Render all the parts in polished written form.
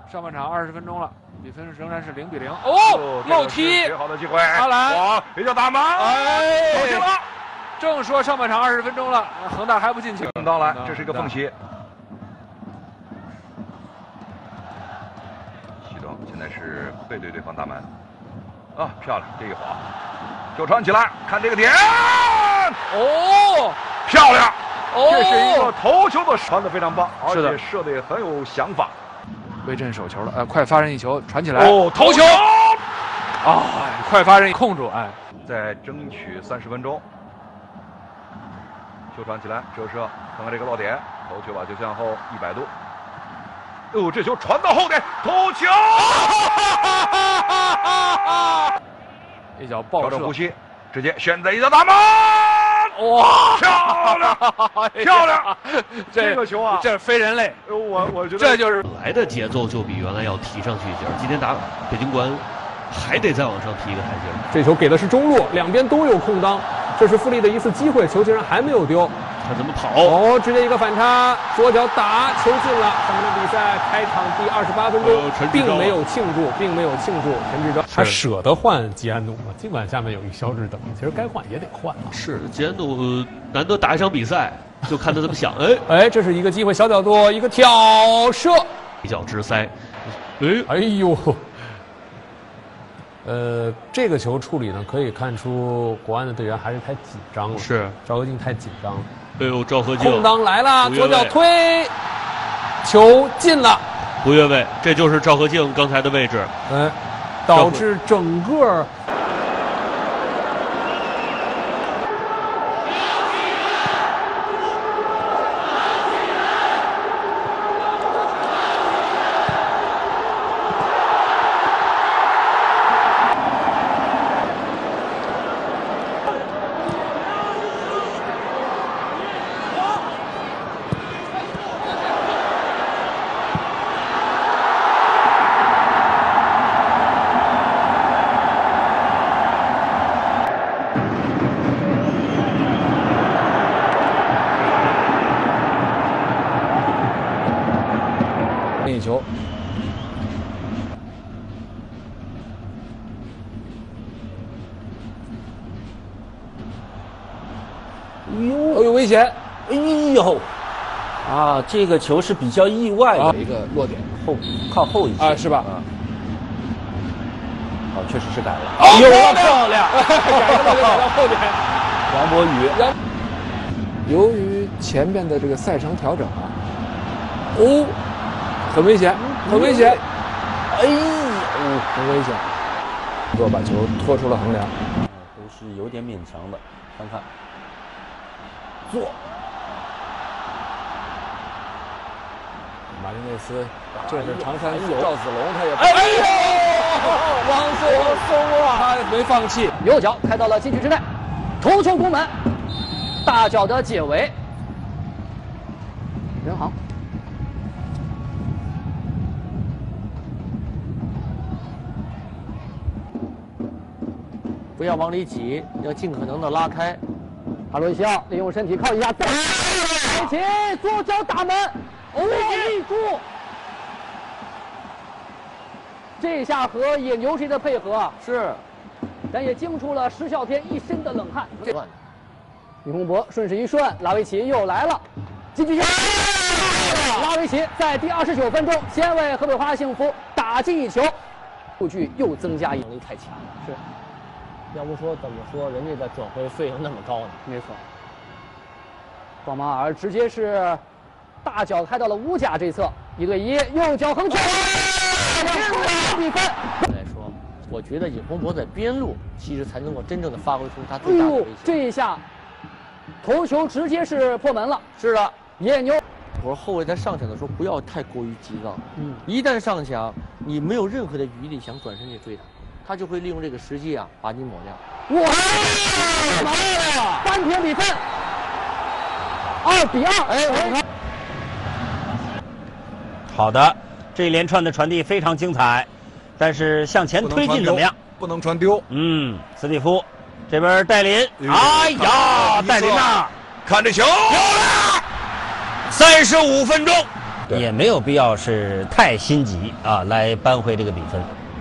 上半场20分钟了，比分仍然是0比0。哦，漏踢， 绝好的机会， 阿兰， 哇，一脚打门， 哎， 走进了。 正说上半场20分钟了，恒大还不进球。 当然，这是一个缝隙。西装现在是背对对方大门，啊，漂亮，这一滑，就传起来，看这个点， 哦， 漂亮。 哦， 这是一个头球的传得非常棒，而是的且射的也很有想法。 威震手球了，快发任意球传起来， 哦， 头球，啊，快发任意控住，哎， 再争取30分钟。球传起来，折射，看看这个落点，头球把球向后100度。哦，这球传到后点，头球， 一脚爆射， 调整呼吸，直接选择一脚打门。 哇， 漂亮，漂亮！这个球啊， 这是非人类。 我觉得这就是本来的节奏就比原来要提上去一截，今天打北京国安还得再往上提一个台阶。 这球给的是中路，两边都有空当，这是富力的一次机会，球竟然还没有丢。 看怎么跑哦，直接一个反插，左脚打，球进了。咱们的比赛开场第28分钟，并没有庆祝，陈志钊还舍得换吉安努吗？尽管下面有一肖志等，其实该换也得换啊。 是吉安努难得打一场比赛，就看他怎么想。 哎，这是一个机会，小角度一个挑射， 一脚直塞。 哎呦，这个球处理呢，可以看出国安的队员还是太紧张了。 是赵和敬太紧张了。 哎呦，赵和敬空当来了，左脚推，球进了。 不越位，这就是赵和敬刚才的位置。 导致整个。任意球， 哟， 有危险！ 哎呦，啊，这个球是比较意外的一个落点， 靠后一些啊，是吧？ 哦，确实是改了。 哦， 漂亮， 改到后点。 杨博宇， 由于前边的这个赛程调整啊，哦，很危险，很危险。 哎呦， 很危险。做把球拖出了横梁， 都是有点勉强的。看看，做。 马丁内斯，这是长山赵子龙，他也。 哎呦，王松啊， 他没放弃， 右脚开到了禁区之内，头球攻门，大脚的解围，任航。 不要往里挤，要尽可能的拉开。阿罗西奥利用身体靠一下，再维奇左脚打门，立住。这下和野牛谁的配合啊？是，但也惊出了石啸天一身的冷汗。李洪博顺势一顺，拉维奇又来了，进去球！拉维奇在第29分钟先为河北华夏幸福打进一球，数据又增加，能力太强了。是。 要不说怎么说人家的转会费用那么高呢？没错，广马尔直接是大脚开到了乌甲这侧，1对1，右脚横球，比分。来说，我觉得尹洪博在边路其实才能够真正的发挥出他最大的威胁。这一下，头球直接是破门了。是的，野牛。我说后卫在上抢的时候不要太过于急躁，一旦上抢，你没有任何的余力想转身去追他。 他就会利用这个时机啊，把你抹掉。哇！3平比分，2比2。哎， 好的，这一连串的传递非常精彩，但是向前推进怎么样？ 不能传丢。 斯蒂夫这边戴林，哎呀，戴林呐， 看这球，漂亮！ 35分钟， 也没有必要是太心急啊，来扳回这个比分。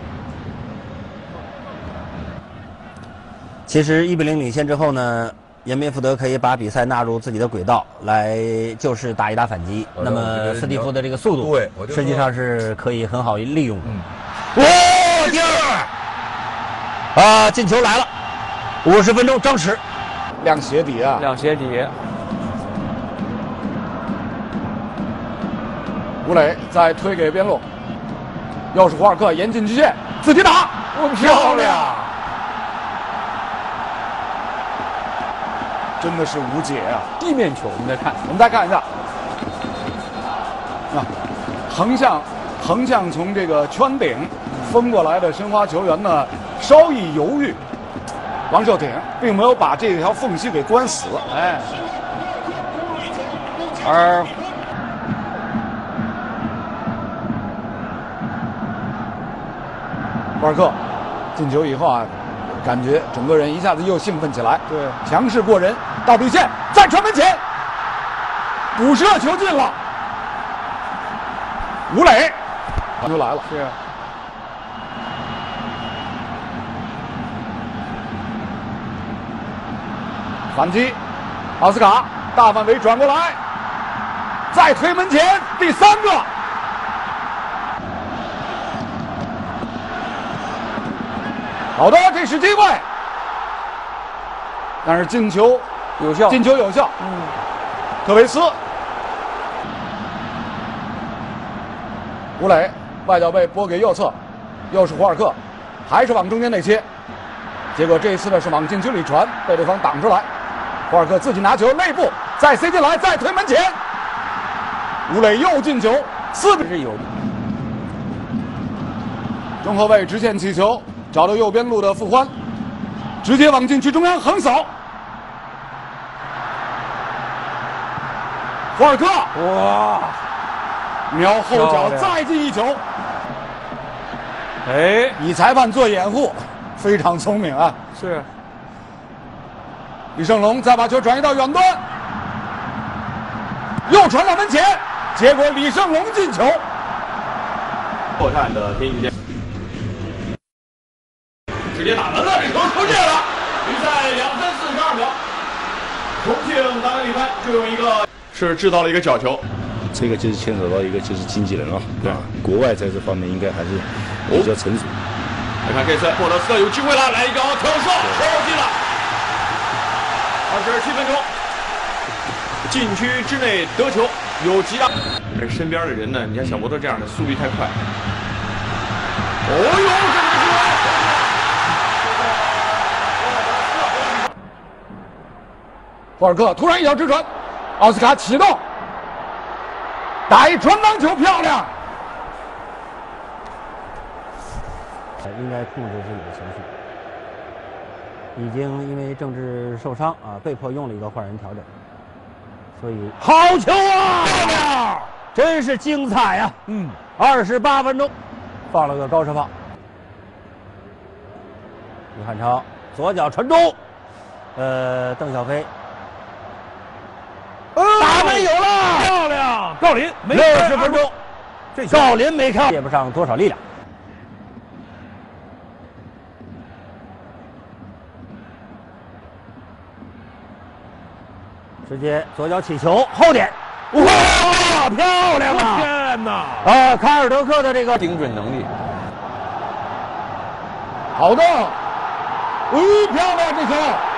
其实1比0领先之后呢，延边福德可以把比赛纳入自己的轨道，来就是打一打反击。那么斯蒂夫的这个速度， 对， 实际上是可以很好利用的。第二，进球来了，50分钟张弛， 亮鞋底啊， 亮鞋底。 吴磊再推给边路，又是胡尔克严禁极限，自己打，漂亮！真的是无解啊！ 地面球，我们再看一下，啊，横向从这个圈顶封过来的申花球员呢，稍一犹豫，王寿挺并没有把这条缝隙给关死，哎，而胡尔克进球以后啊，感觉整个人一下子又兴奋起来，对，强势过人，到底线，在传门前，补射球进了，吴磊，就来了，是，反击，奥斯卡大范围转过来，再推门前，第3个。好的，这是机会，但是进球有效，特维斯，吴磊外脚背拨给右侧，又是胡尔克，还是往中间内切，结果这一次呢是往禁区里传，被对方挡出来，胡尔克自己拿球内部再塞进来，再推门前，吴磊又进球，4比0。中后卫直线起球。找到右边路的傅欢，直接往禁区中央横扫。胡尔克，哇，瞄后脚再进一球。哎，以裁判做掩护，非常聪明啊！是。李胜龙再把球转移到远端，又传到门前，结果李胜龙进球。 破绽的天宇健。直接打门了，这球出界了。比赛2分42秒，重庆达维里潘就用一个是制造了一个角球， 这个就是牵扯到一个就是经纪人了，对吧？国外在这方面应该还是比较成熟。 来看这次莫德斯特有机会了，来一个挑射，球进了。27分钟，禁区之内得球，有极大。这身边的人呢，你看小摩托这样的速率太快。哦呦，这个胡尔克突然一脚直传，奥斯卡启动，打一传当球，漂亮。 应该控制自己的情绪，已经因为郑智受伤啊，被迫用了一个换人调整，所以好球啊，漂亮，真是精彩呀！28分钟，放了个高射炮，李汉超左脚传中，邓小飞。打门有了，漂亮！郜林60分钟，这郜林没看，借不上多少力量。直接左脚起球，后点，哇，漂亮啊！天哪！卡尔德克的这个精准能力， 好的，漂亮这球。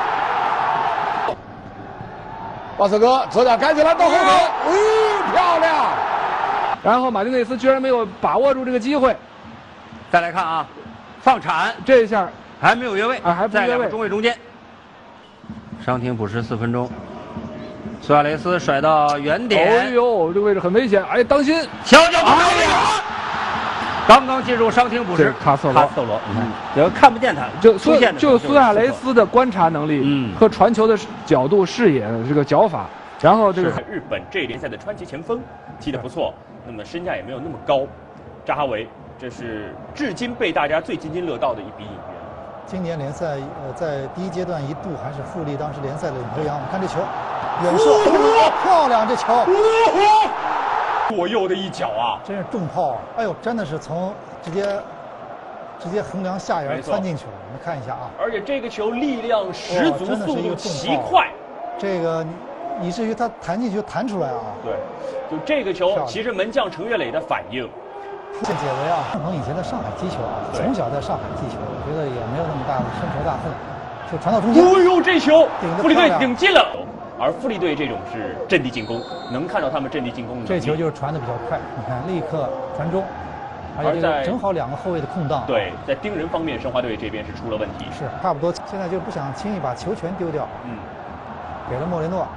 巴斯哥左脚开起来到后点，漂亮！ 然后马丁内斯居然没有把握住这个机会。 再来看啊，放铲这一下还没有越位啊，还不越位， 在2个中卫中间。伤停补时4分钟，苏亚雷斯甩到原点， 哎呦，这个位置很危险，哎，当心！ 小脚不漂亮，刚刚进入伤停补时， 卡瑟罗， 你要看不见他， 就苏亚雷斯的观察能力，和传球的角度、视野这个脚法，然后这个日本这一联赛的传奇前锋踢得不错，那么身价也没有那么高。扎哈维，这是至今被大家最津津乐道的一笔引援。 今年联赛在第一阶段一度还是富力当时联赛的领头羊。看这球，远射，漂亮这球！ 左右的一脚啊， 真是重炮！哎呦，真的是从直接横梁下沿窜进去了。我们看一下啊， 而且这个球力量十足，速度奇快， 这个以至于他弹进去就弹出来啊。 对，就这个球，其实门将程岳磊的反应。 这解围啊，郑鹏以前在上海踢球啊，从小在上海踢球，我觉得也没有那么大的深仇大恨，就传到中间。 哎呦，这球富力队顶进了。而富力队这种是阵地进攻，能看到他们阵地进攻的。 这球就是传的比较快，你看立刻传中，而且正好2个后卫的空档。 对，在盯人方面，申花队这边是出了问题。 是差不多，现在就不想轻易把球权丢掉。给了莫雷诺，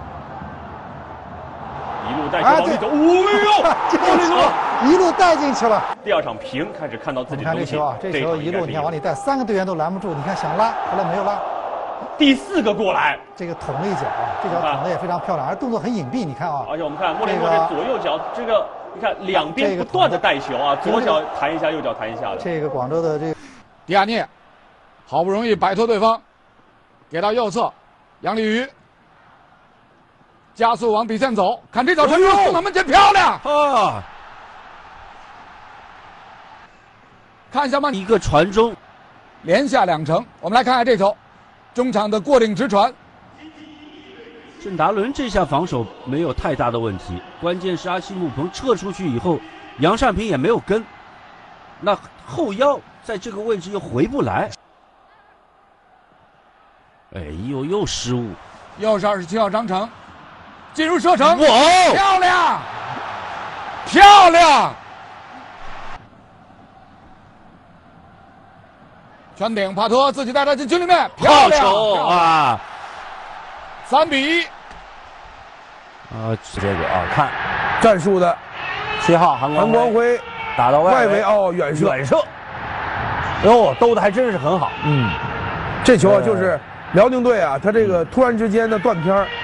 一路带球往里走。哦呦，莫雷诺一路带进去了。 第2场平开始看到自己的东西。 你看这球啊，这球一路你看往里带，3个队员都拦不住，你看想拉，后来没有拉。 第4个过来， 这个捅了一脚啊，这脚捅的也非常漂亮，而动作很隐蔽，你看啊。 而且我们看莫雷诺这左右脚，这个你看两边不断的带球啊，左脚弹一下，右脚弹一下的。 这个广州的这个迪亚涅，好不容易摆脱对方，给到右侧，杨立瑜加速往底线走，看这脚传中送到门前，漂亮啊！ 看一下吗？ 一个传中， 连下2城。我们来看看这球。中场的过顶直传， 郑达伦这下防守没有太大的问题，关键是阿西木彭撤出去以后，杨善平也没有跟，那后腰在这个位置又回不来，哎呦，又失误。 又是27号张成，进入射程， 哇， 漂亮，漂亮！全顶帕托自己带他进群里面，漂亮啊 ！3比1。 这个啊，看战术的 7号韩光辉打到外围哦，远射， 哟，兜的还真是很好。 这球啊，就是辽宁队啊，他这个突然之间的断片